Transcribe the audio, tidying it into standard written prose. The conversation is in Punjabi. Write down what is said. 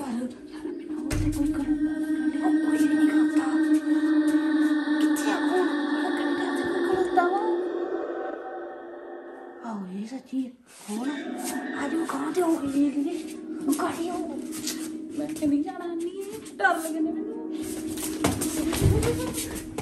सच्ची कौन आज कहाँ से हो गई गाड़ी हो मैं नहीं जाना नहीं डर लगने